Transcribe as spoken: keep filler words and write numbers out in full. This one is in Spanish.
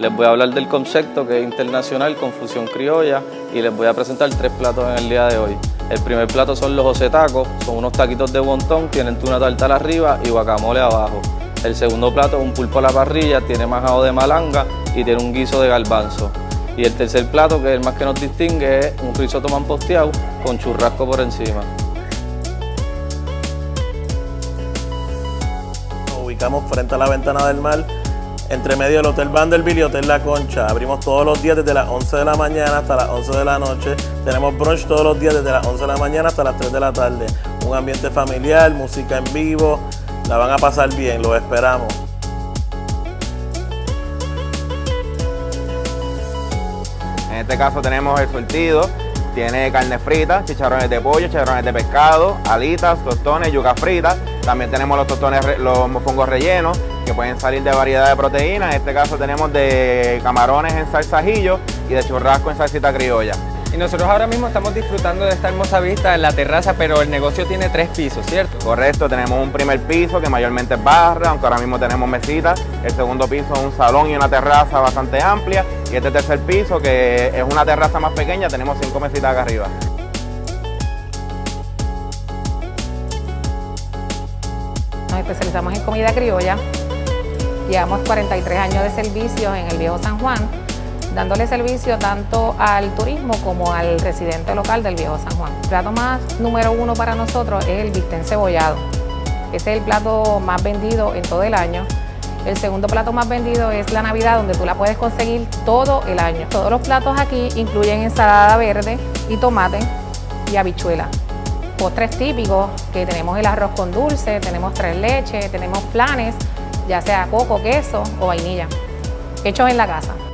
Les voy a hablar del concepto que es internacional con fusión criolla y les voy a presentar tres platos en el día de hoy. El primer plato son los José Tacos, son unos taquitos de wonton, tienen tuna tartar arriba y guacamole abajo. El segundo plato es un pulpo a la parrilla, tiene majado de malanga y tiene un guiso de garbanzo. Y el tercer plato, que es el más que nos distingue, es un risotto mamposteado con churrasco por encima. Nos ubicamos frente a la Ventana del Mar, entre medio del Hotel Vanderbilt y Hotel La Concha. Abrimos todos los días desde las once de la mañana hasta las once de la noche. Tenemos brunch todos los días desde las once de la mañana hasta las tres de la tarde. Un ambiente familiar, música en vivo, la van a pasar bien, los esperamos. En este caso tenemos el surtido, tiene carne frita, chicharrones de pollo, chicharrones de pescado, alitas, tostones, yuca frita. También tenemos los tostones, los mofongos rellenos, que pueden salir de variedad de proteínas. En este caso tenemos de camarones en salsa ajillo y de churrasco en salsita criolla. Y nosotros ahora mismo estamos disfrutando de esta hermosa vista en la terraza, pero el negocio tiene tres pisos, ¿cierto? Correcto, tenemos un primer piso que mayormente es barra, aunque ahora mismo tenemos mesitas. El segundo piso es un salón y una terraza bastante amplia. Y este tercer piso, que es una terraza más pequeña, tenemos cinco mesitas acá arriba. Nos especializamos en comida criolla. Llevamos cuarenta y tres años de servicio en el Viejo San Juan, dándole servicio tanto al turismo como al residente local del Viejo San Juan. El plato más número uno para nosotros es el bistec encebollado. Este es el plato más vendido en todo el año. El segundo plato más vendido es la Navidad, donde tú la puedes conseguir todo el año. Todos los platos aquí incluyen ensalada verde y tomate y habichuela. Postres típicos, que tenemos el arroz con dulce, tenemos tres leches, tenemos flanes, ya sea coco, queso o vainilla, hechos en la casa.